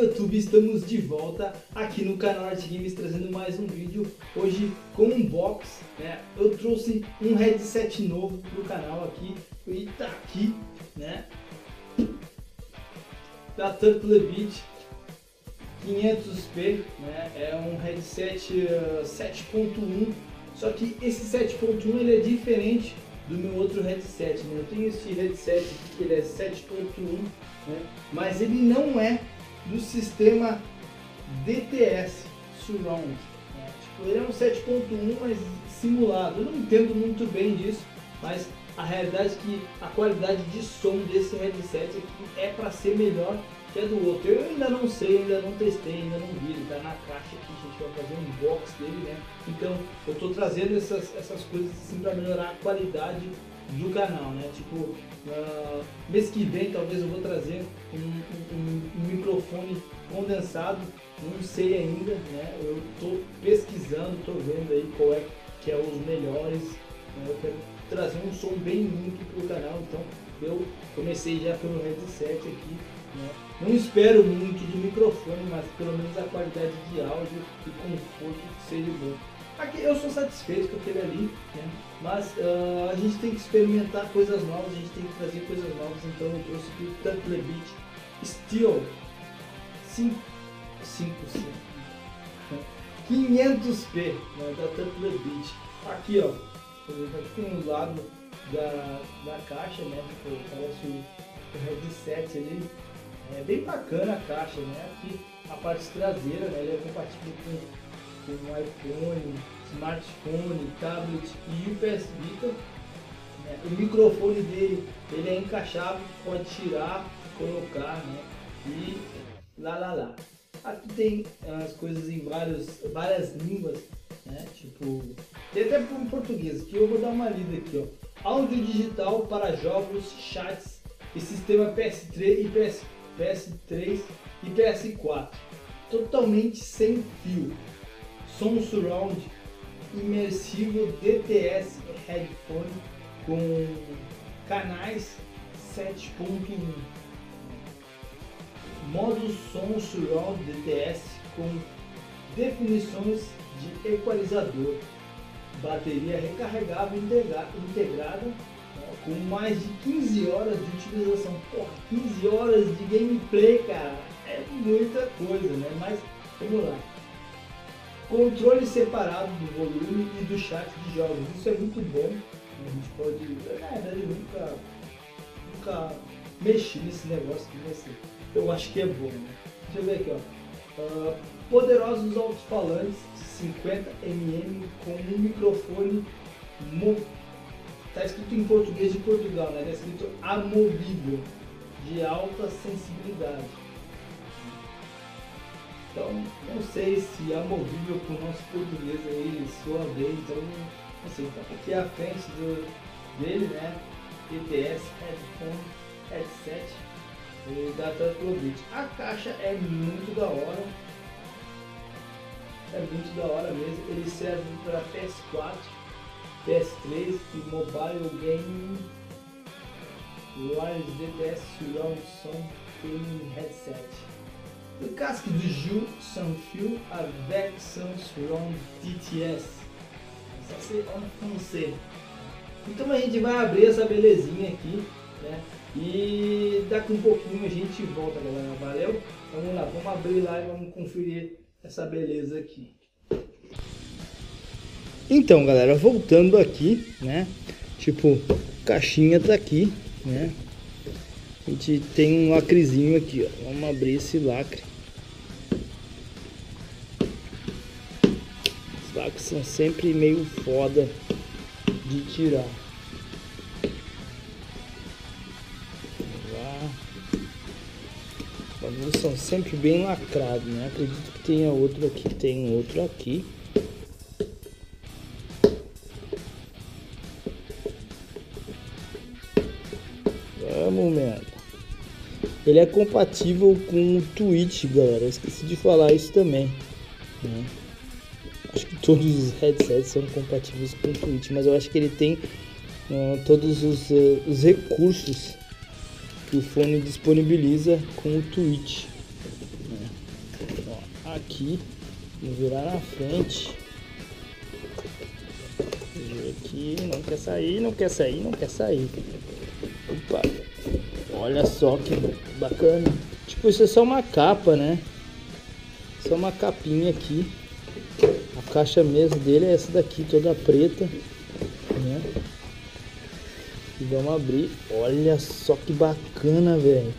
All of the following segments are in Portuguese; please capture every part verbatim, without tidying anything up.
YouTube, estamos de volta aqui no canal Art Games trazendo mais um vídeo, hoje com um box, né? Eu trouxe um headset novo pro canal aqui e tá aqui, né? Da Turtlebit quinhentos p, né? É um headset uh, sete ponto um, só que esse sete ponto um ele é diferente do meu outro headset, né? Eu tenho esse headset aqui que ele é sete ponto um, né? Mas ele não é do sistema D T S Surround, né? Tipo, ele é um sete ponto um, mas simulado. Eu não entendo muito bem disso, mas a realidade é que a qualidade de som desse headset aqui é para ser melhor que a do outro. Eu ainda não sei, ainda não testei, ainda não vi, ele tá na caixa aqui, a gente vai fazer um unbox dele, né? Então eu tô trazendo essas, essas coisas assim para melhorar a qualidade do canal, né? Tipo, uh, mês que vem talvez eu vou trazer um, um, um microfone condensado, não sei ainda, né? Eu tô pesquisando, tô vendo aí qual é que é os melhores, né? Eu quero trazer um som bem limpo pro canal, então eu comecei já pelo headset aqui, né? Não espero muito do microfone, mas pelo menos a qualidade de áudio e conforto seja bom. Aqui eu sou satisfeito com aquele ali, né? Mas uh, a gente tem que experimentar coisas novas, a gente tem que trazer coisas novas, então eu trouxe aqui o Turtlebit Steel cinco quinhentos p, né, da Turtlebit. Aqui ó, aqui tem um lado da, da caixa, né? Tipo, parece o, o headset ali. É bem bacana a caixa, né? Aqui a parte traseira, né? Ele é compatível com, com iPhone, smartphone, tablet e U P S Vita, né? O microfone dele ele é encaixável, pode tirar, colocar, né? E lá lá lá. Aqui tem as coisas em vários, várias línguas, né? Tipo, tem até em português, que eu vou dar uma lida aqui, ó. Áudio digital para jogos, chats e sistema P S três e P S, P S três e P S quatro. Totalmente sem fio. Som surround imersivo D T S headphone com canais sete ponto um. Modo som surround D T S com definições de equalizador. Bateria recarregável integra integrada, né, com mais de quinze horas de utilização. Porra, quinze horas de gameplay, cara, é muita coisa, né? Mas vamos lá. Controle separado do volume e do chat de jogos, isso é muito bom. A gente pode, na verdade, eu nunca, nunca mexi nesse negócio que vai ser. Eu acho que é bom, né? Deixa eu ver aqui, ó. Uh, poderosos alto-falantes cinquenta milímetros com um microfone mo... tá escrito em português de Portugal, né? Tá escrito amovível, de alta sensibilidade. Então, não sei se amovível para o nosso português aí soa bem, então não sei. Então, aqui é a frente do, dele, né? D T S Headphone Headset da Turtlebit. A caixa é muito da hora, é muito da hora mesmo. Ele serve para P S quatro, P S três e Mobile Gaming Wireless D T S Surround Sound Gaming Headset. O casco do Ju Sanfil avec Sound Surround D T S. Só sei onde ser. Então a gente vai abrir essa belezinha aqui, né? E daqui um pouquinho a gente volta, galera. Valeu? Vamos lá, vamos abrir lá e vamos conferir essa beleza aqui. Então, galera, voltando aqui, né? Tipo, caixinha tá aqui, né? A gente tem um lacrezinho aqui, ó. Vamos abrir esse lacre. Os lacres são sempre meio foda de tirar. Os bagulhos são sempre bem lacrados, né? Acredito que tenha outro aqui, tem outro aqui. Vamos, merda. Ele é compatível com o Twitch, galera. Eu esqueci de falar isso também, né? Acho que todos os headsets são compatíveis com o Twitch, mas eu acho que ele tem uh, todos os, uh, os recursos que o fone disponibiliza com o Twitch, né? aqui, vou virar na frente. Aqui, não quer sair, não quer sair, não quer sair. Opa, olha só que bacana. Tipo, isso é só uma capa, né? Só uma capinha aqui. A caixa mesmo dele é essa daqui, toda preta, né? E vamos abrir. Olha só que bacana, velho.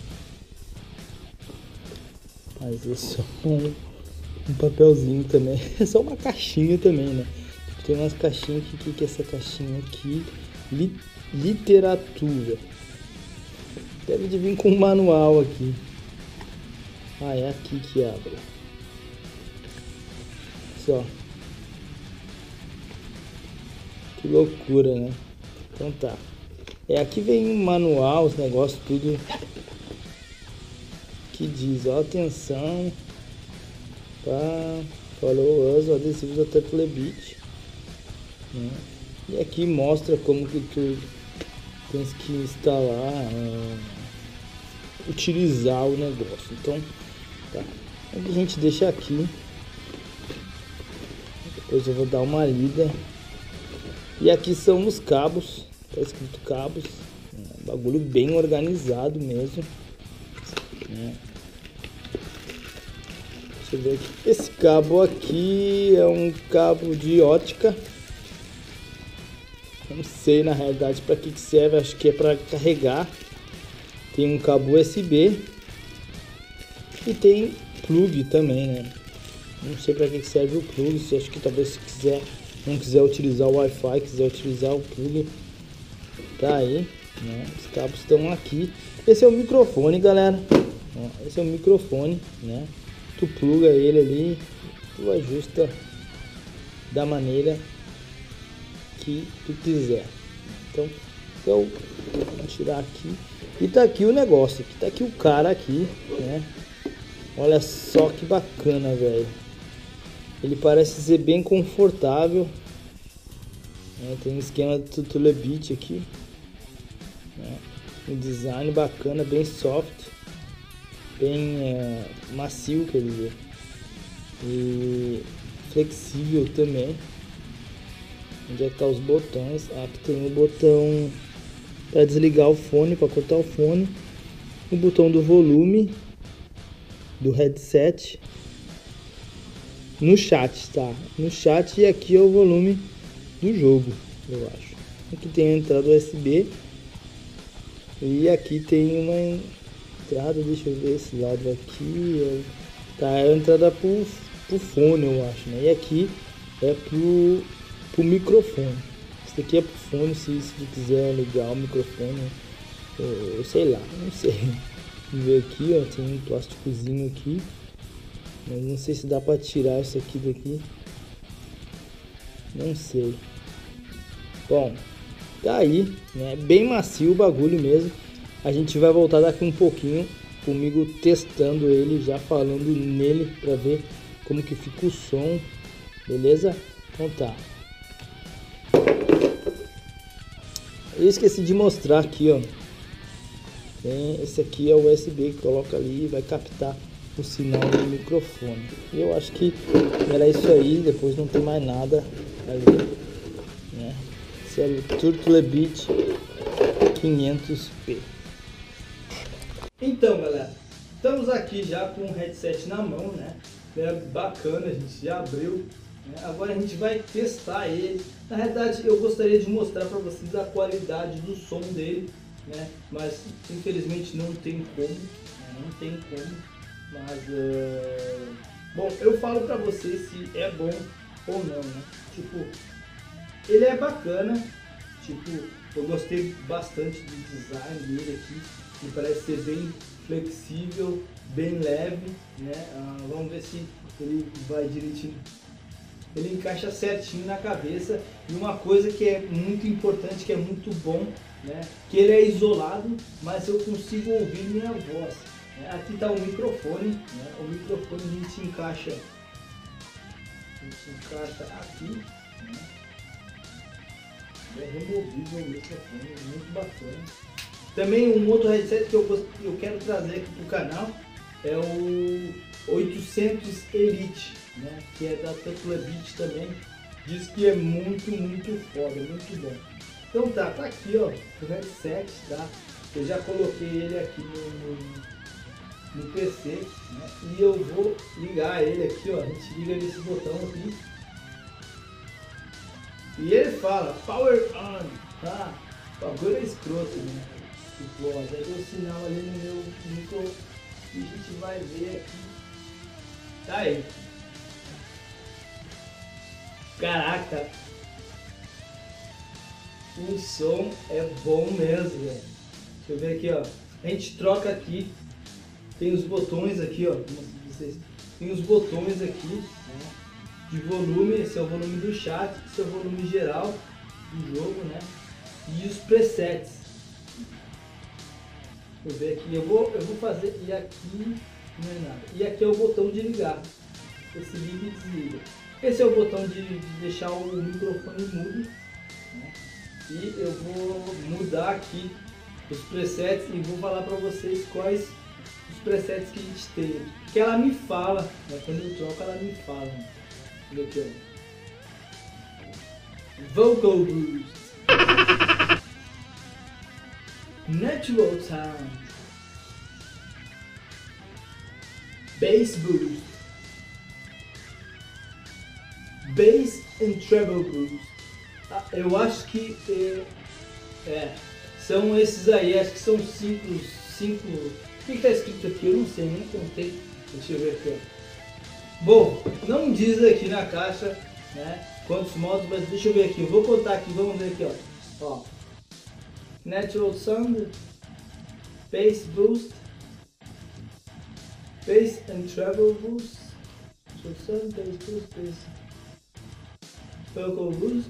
Mas é só um, um papelzinho também. É só uma caixinha também, né? Tem umas caixinhas aqui. O que, que é essa caixinha aqui? Li, literatura. Deve de vir com um manual aqui. Ah, é aqui que abre. Só. Que loucura, né? Então tá. É, aqui vem um manual, os negócios tudo. Que diz, ó, atenção. Tá. Follow us, o adesivo da Turtle Beach. Né? E aqui mostra como que tu tens que instalar, uh, utilizar o negócio. Então, tá. A gente deixa aqui. Depois eu vou dar uma lida. E aqui são os cabos. Tá escrito cabos. É, bagulho bem organizado mesmo. É. Deixa eu ver aqui. Esse cabo aqui é um cabo de ótica. Não sei na realidade para que que serve, acho que é para carregar. Tem um cabo U S B e tem plug também, né? Não sei para que que serve o plug, se acho que talvez se quiser, não quiser utilizar o Wi-Fi, quiser utilizar o plug, tá aí, né? Os cabos estão aqui. Esse é o microfone, galera. Ó, esse é o microfone, né? Tu pluga ele ali, tu ajusta da maneira que tu quiser. Então, eu vou tirar aqui. E tá aqui o negócio, aqui tá aqui o cara aqui, né? Olha só que bacana, velho. Ele parece ser bem confortável. Né? Tem um esquema do Turtle Beach aqui. Né? Um design bacana, bem soft, bem é, macio, quer dizer. E flexível também. Onde é que tá os botões? Aqui tem o botão para desligar o fone, para cortar o fone. O botão do volume do headset. No chat, tá? No chat, e aqui é o volume do jogo, eu acho. Aqui tem a entrada U S B. E aqui tem uma entrada, deixa eu ver esse lado aqui. É, tá, é a entrada pro, pro fone, eu acho, né? E aqui é pro o microfone. Esse aqui é pro fone, se, se tu quiser ligar o microfone, eu, eu sei lá, não sei. Vamos ver aqui, ó, tem um plásticozinho aqui, mas não sei se dá pra tirar isso aqui daqui, não sei. Bom, tá aí, né, bem macio o bagulho mesmo. A gente vai voltar daqui um pouquinho comigo testando ele, já falando nele, pra ver como que fica o som, beleza? Então tá. Eu esqueci de mostrar aqui, ó. Tem, esse aqui é o U S B que coloca ali e vai captar o sinal do microfone. Eu acho que era isso aí, depois não tem mais nada ali, né? Esse é o Turtle Beach quinhentos p. Então, galera, estamos aqui já com o headset na mão, né? É bacana, a gente já abriu. Agora a gente vai testar ele. Na realidade, eu gostaria de mostrar para vocês a qualidade do som dele, né? Mas infelizmente não tem como, né? Não tem como. Mas uh... bom, eu falo para vocês se é bom ou não, né? Tipo, ele é bacana. Tipo, eu gostei bastante do design dele aqui. Me parece ser bem flexível, bem leve, né? Uh, vamos ver se ele vai direitinho. Ele encaixa certinho na cabeça. E uma coisa que é muito importante, que é muito bom, né? Que ele é isolado, mas eu consigo ouvir minha voz, né? Aqui está o microfone, né? O microfone a gente encaixa, a gente encaixa aqui, né? É removível o microfone, muito bacana. Também um outro headset que eu, eu quero trazer aqui para o canal é o oitocentos Elite, né? Que é da Turtlebit também. Diz que é muito, muito foda, muito bom. Então tá, tá aqui ó, o headset, tá? Eu já coloquei ele aqui no, no, no P C, né? E eu vou ligar ele aqui, ó. A gente liga nesse botão aqui. E ele fala, Power On, tá? O bagulho é escroto, né? Tipo, ó, já deu sinal ali no meu micro e a gente vai ver aqui. Tá aí. Caraca, o som é bom mesmo, velho. Deixa eu ver aqui, ó. A gente troca aqui, tem os botões aqui, ó. Vocês. Tem os botões aqui, né, de volume. Esse é o volume do chat, esse é o volume geral do jogo, né? E os presets. Deixa eu ver aqui, eu vou, eu vou fazer, e aqui não é nada. E aqui é o botão de ligar. Esse liga e desliga. Esse é o botão de, de deixar o microfone mudo, né? E eu vou mudar aqui os presets e vou falar para vocês quais os presets que a gente tem. Porque ela me fala, né? Quando eu troco ela me fala. Né? Aqui, ó. Vocal Boost, Natural Sound, Bass Boost, Bass and Treble Boost. Ah, eu acho que é, é, são esses aí, acho que são cinco, cinco. O que está escrito aqui? Eu não sei, nem contei. Deixa eu ver aqui. Ó. Bom, não diz aqui na caixa, né, quantos modos, mas deixa eu ver aqui. Eu vou contar aqui, vamos ver aqui, ó. Ó. Natural Sound, Bass Boost, Bass and Treble Boost, Natural Sound, Bass Boost, Bass. Vocal Boost.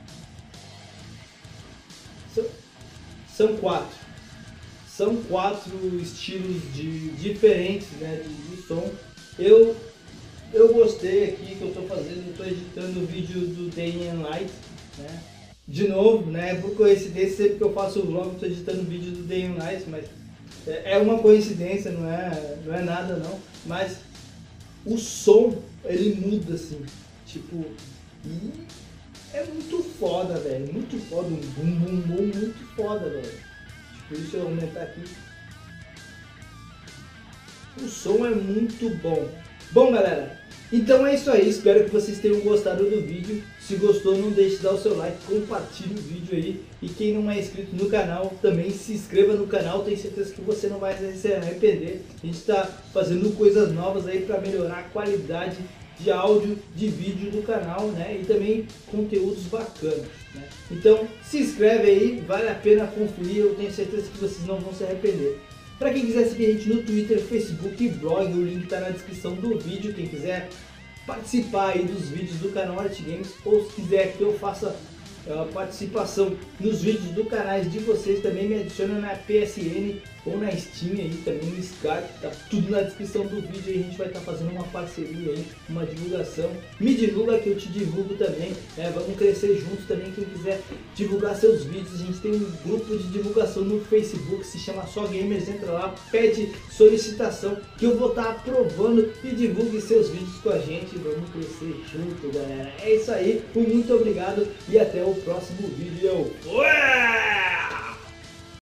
São, são quatro. São quatro estilos de, diferentes, né, de, de som. Eu, eu gostei aqui que eu estou fazendo, estou editando o vídeo do Day and Night, né? De novo, né? Por coincidência, sempre que eu faço o vlog, estou editando o vídeo do Day and Night, mas é, é uma coincidência, não é, não é nada não. Mas o som, ele muda assim, tipo. E é muito foda, velho. Muito foda. Um bum bum bum muito foda, velho. Tipo, deixa eu aumentar aqui. O som é muito bom. Bom, galera, então é isso aí. Espero que vocês tenham gostado do vídeo. Se gostou, não deixe de dar o seu like, compartilhe o vídeo aí. E quem não é inscrito no canal, também se inscreva no canal. Tenho certeza que você não vai se arrepender. A gente está fazendo coisas novas aí para melhorar a qualidade de áudio, de vídeo do canal, né? E também conteúdos bacanas, né? Então se inscreve aí, vale a pena conferir, eu tenho certeza que vocês não vão se arrepender. Para quem quiser seguir a gente no Twitter, Facebook e blog, o link está na descrição do vídeo. Quem quiser participar aí dos vídeos do canal Art Games, ou se quiser que eu faça uh, participação nos vídeos do canal de vocês, também me adiciona na P S N ou na Steam aí, também no Skype, tá tudo na descrição do vídeo aí. A gente vai estar tá fazendo uma parceria aí, uma divulgação. Me divulga que eu te divulgo também, né? Vamos crescer juntos também. Quem quiser divulgar seus vídeos, a gente tem um grupo de divulgação no Facebook, se chama Só Gamers. Entra lá, pede solicitação que eu vou estar tá aprovando e divulgue seus vídeos com a gente. Vamos crescer junto, galera. É isso aí, muito obrigado e até o próximo vídeo. Eu fui!